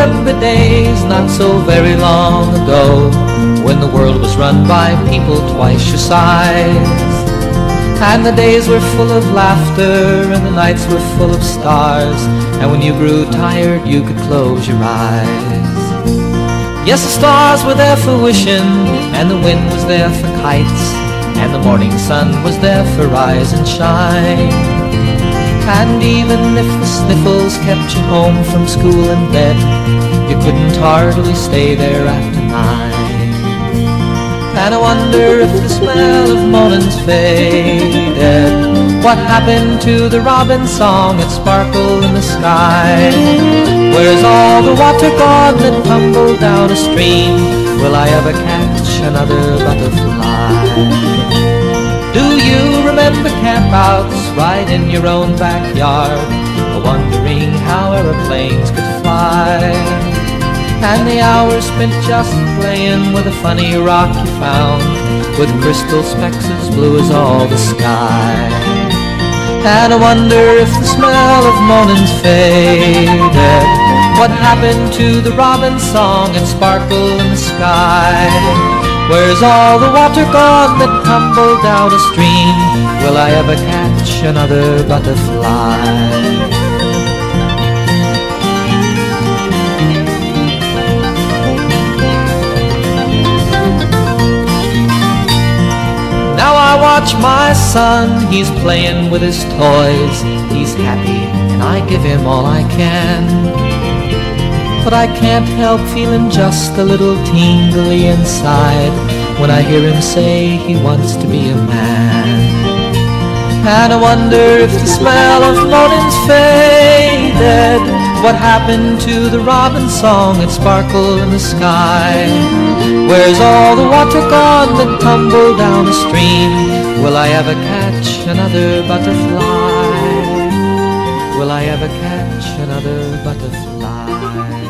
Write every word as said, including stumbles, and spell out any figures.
remember days not so very long ago, when the world was run by people twice your size, and the days were full of laughter and the nights were full of stars, and when you grew tired you could close your eyes. Yes, the stars were there for wishing, and the wind was there for kites, and the morning sun was there for rise and shine. And even if the sniffles kept you home from school and bed, you couldn't hardly stay there after nine. And I wonder if the smell of morning's faded. What happened to the robin song that sparkled in the sky? Where's all the water gone that tumbled down a stream? Will I ever catch another butterfly? Do you remember campouts right in your own backyard, wondering how aeroplanes could fly? And the hours spent just playing with a funny rock you found, with crystal specks as blue as all the sky. And I wonder if the smell of morning's faded. What happened to the robin song and sparkle in the sky? Where's all the water gone that tumbled down a stream? Will I ever catch another butterfly? Now I watch my son, he's playing with his toys. He's happy and I give him all I can, but I can't help feeling just a little tingly inside when I hear him say he wants to be a man. And I wonder if the smell of morning's faded. What happened to the robin song that sparkled in the sky? Where's all the water gone that tumbled down the stream? Will I ever catch another butterfly? Will I ever catch another butterfly?